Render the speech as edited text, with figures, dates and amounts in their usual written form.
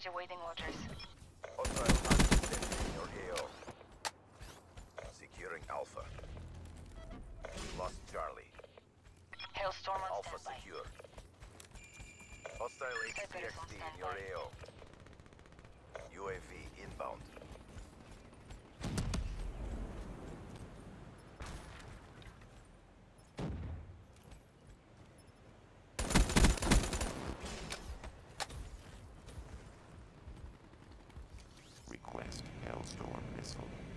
awaiting orders. Hostile active in your AO. Securing Alpha. Lost Charlie. Hailstorm on Alpha standby. secure. Hostile HCXD in your AO. UAV inbound. Request Hailstorm missile.